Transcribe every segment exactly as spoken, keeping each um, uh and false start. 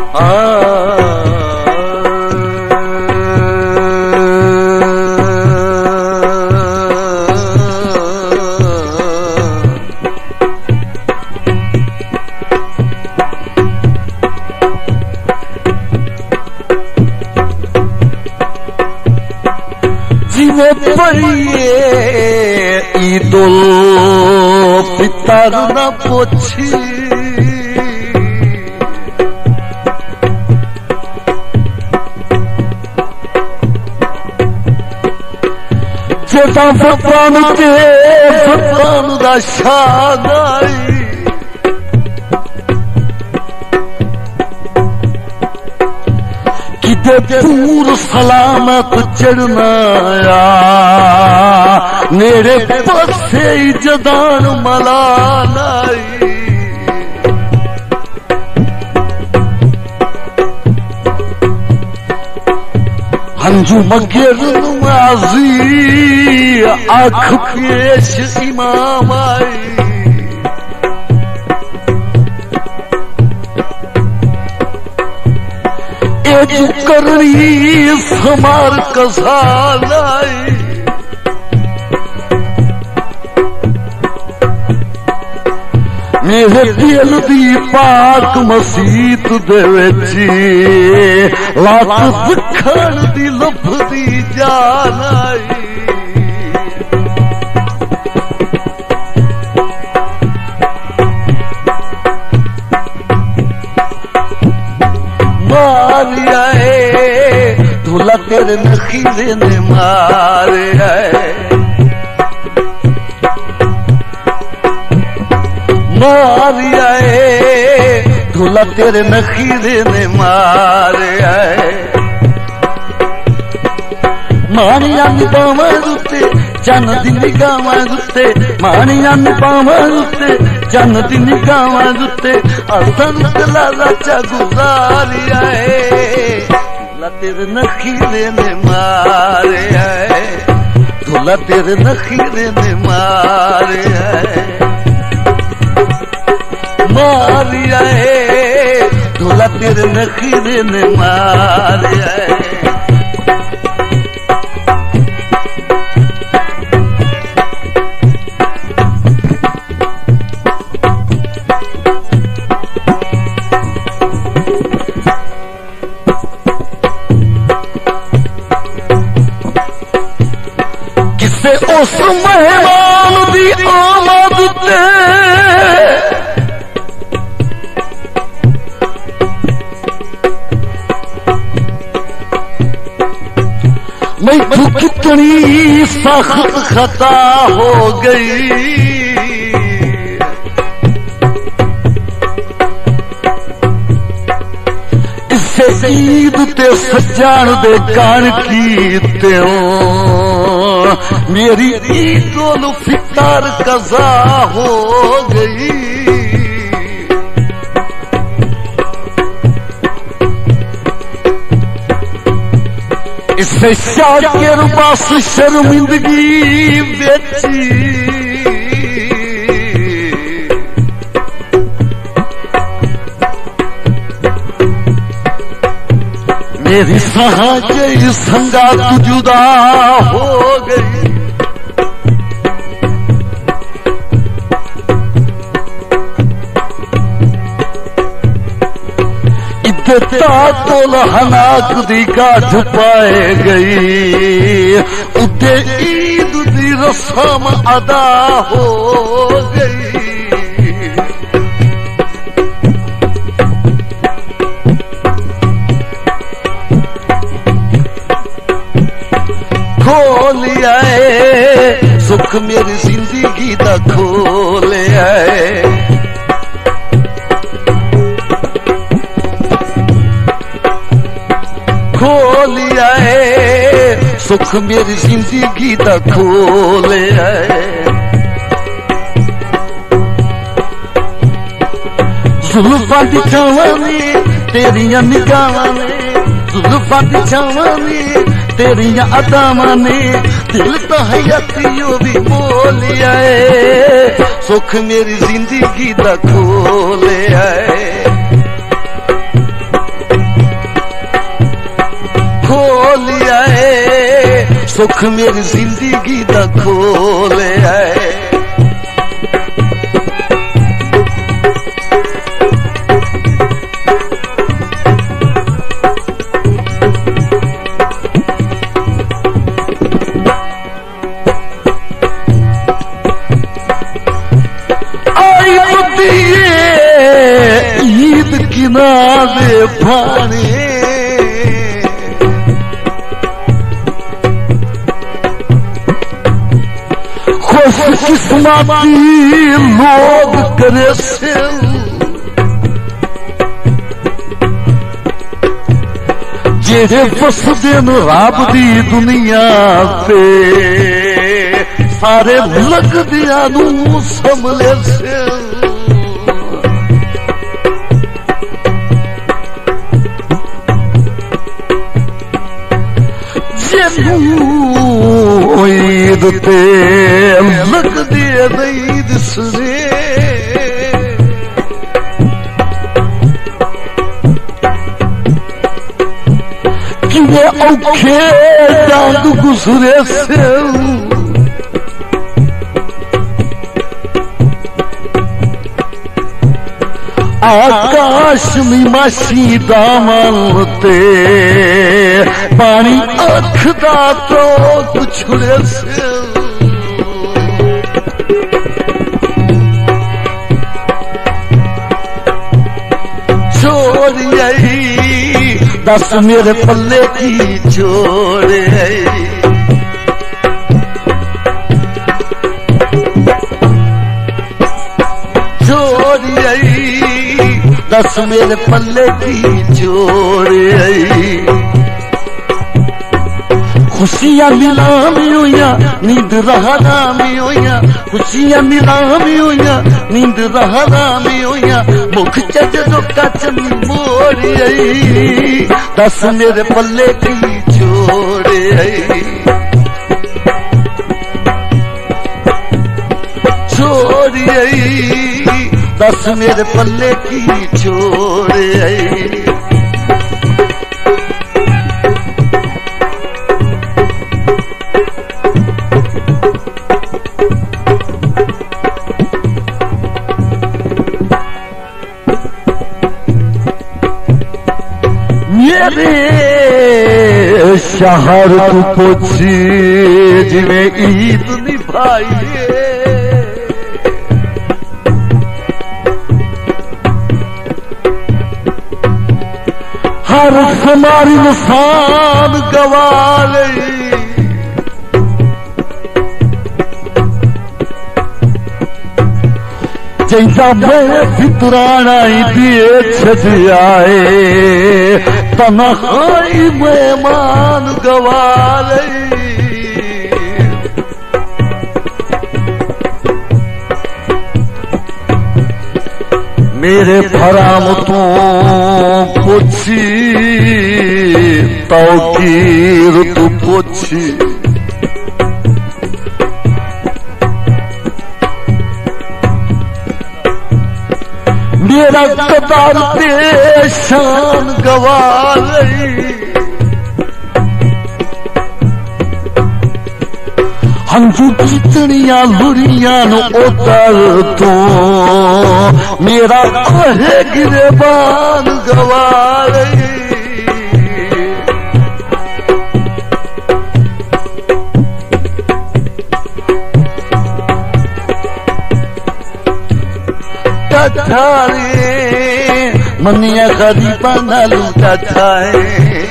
पड़िए ईदुल फितर न पोछी जेदा फकान ते फकान दा शागाई दूर सलामत चढ़नाया नेड़े पासे जदान मलानाई हंजू मगर नमाजी आँख पेश इमाम आई करनी समार कसालाई मेरे दिल दी पाक मसीत दे विच लाख दिखण दी लभदी जान आई मारिया धूला तेरे नखीरे ने मारे है मारिया धूला तेरे नखीरे ने मारे है मानिया निभावां उत्ते चन दी निगाहां उत्ते मानिया निभावां उत्ते चन दी निगाहां उत्ते असन लाला चा गुजारिया तेरे नखीरे ने मारे है धूला तेरे नखीरे ने मारे है मारिया है धूला तेरे नखीरे ने मारे है उस मेहमान दी आमद ते मैथू कितनी सख्त खता हो गई इससे ईद ते सजान दे कान कीते मेरी ईदुल फितर कज़ा हो गई इससे शाकिर बस शर्मिंदगी बेची मेरी सहाजे संगा तू जुदा हो गई तातुल हनाक दी गाठ पाए गई उते ईद दी रस्म अदा हो गई खोलिया सुख मेरी जिंदगी दा खोलिया खोलिया सुख मेरी जिंदगी दा खोलिया जुल्फां दी छावां ने तेरियां निगाहां ने जुल्फां दी छावां ने तेरियां अदावां ने दिल दा हयातियों भी बोलिया सुख मेरी जिंदगी दा खोलिया सुख मेरी जिंदगी दा खोले है। ईद किनारे भाने खुश किस्मती लोग करे से जेड़े फसदे न रब दी दुनिया ते सारे लगदियां नू संभले से। ईद ते लगदी नहीं दिसने किवे औखे रंग गुजरे से। आकाश में माशी दामन ते पानी अख दा तो छुड़े से। छोड़ आई दस मेरे पल्ले की छोड़ आई। छोड़ आई दस मेरे पल्ले की जोड़ आई। खुशियां मिलामी हुईया नींद रहरामी हुईया। खुशियां मिलामी हुईया नींद रहरामी हुईया। मुख चजो कचनी मोड़ आई दस मेरे पल्ले की जोड़ आई। छोड़ आई दस मेरे पल्ले की छोड़ आई। मेरे शहर तू पुछी जिवें ईद निभाई। हर हमारी इंसान गवा लई। जैसा मैं फितराना दिए छजाए तन्हाई मेहमान गवा लई। मेरे फराम तो पुछी तौकीर तू पुछी। मेरा कतार पेशान गवा लई। हंजू कितनिया लुड़िया नो उतर तो मेरा कहे गिरेबान गवा लई। कठारे मनिया गरीबा ना लूटा थाए।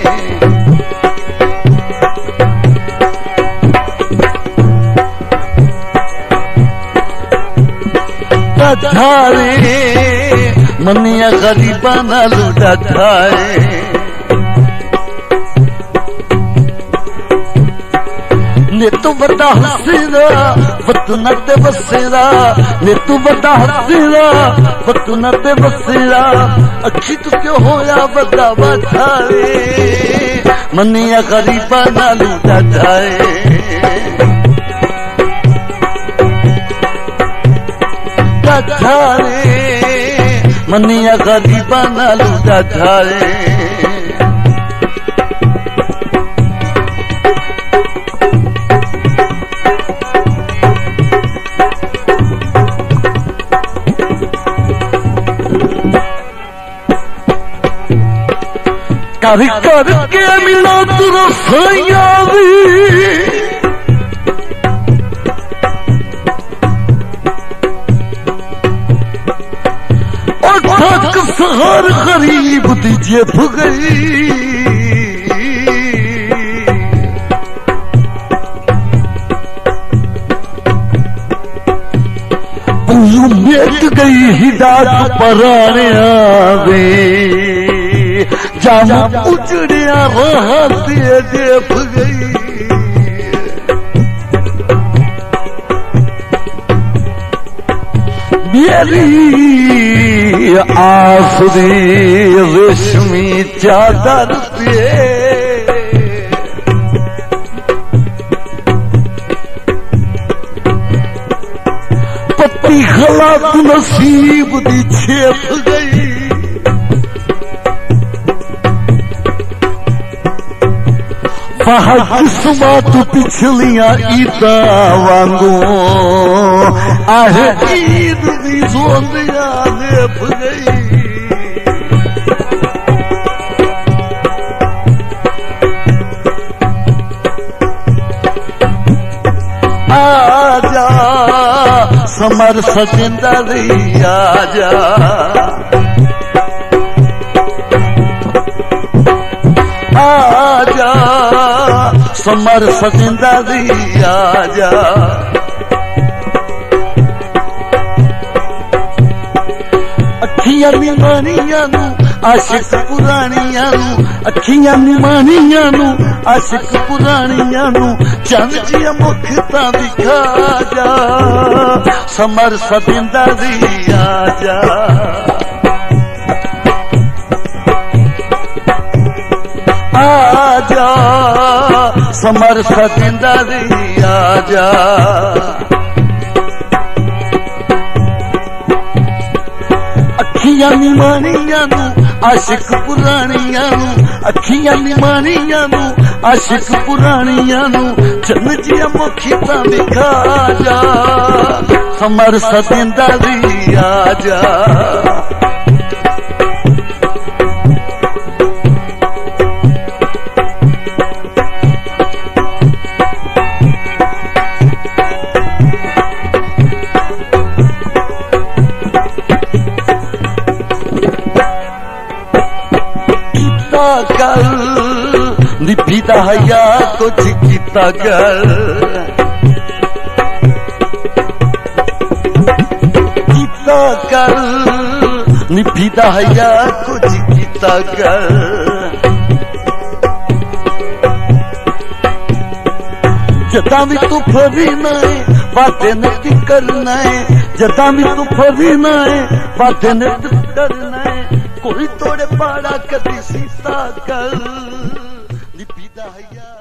कठारे मनिया गरीबा ना लूटा थाए। ने तू बड़ा हसीना वतन ते बसेरा। ने तू बड़ा हसीना वतन ते बसेरा। अखी तू क्यों होया बड़ा बाठारे मनिया गरीबा ना लूटा जाए। कठारे मनिया गरीबा ना लूटा जाए। कर कर के मिला तुर साइया दी और ठक सहर गरीब दी जेब गई मेट गई हिदायत पराने आवे जाम उजड़िया राहत देख गई मेरी आसरी रेशमी चादर पे पत्ती खलात नसीब दी छेप गई बाहर किस्मत पिछलियां ईदा वांगू आहे ईद दी सोंदियां लेप गई आजा समर सजिंदरी आजा आजा समर सजिंदरी आजा अखियां निमानियां नू आशिक पुरानियां नू अखियां निमानियां नू आशिक पुरानियां नू चंद जिया मुख तां दिखा जा समर सजिंदरी आजा आजा समर सजिंदरी आजा अखियां निमानियां नू आशिक पुरानियां नू अखियां निमानियां नू आशिक पुरानियां नू चंद जिया मुखी तां दिखा जा समर सजिंदरी आजा गल निभीदा हया कुछ कीता गल कीता गल निभीदा हया कुछ कीता गल जदा भी तू फरी नाए बातें नहीं करना है जदा भी तू फरी नाए बातें नहीं करना है कोई तोड़े पाड़ा कदी सीता कल निपीदा हया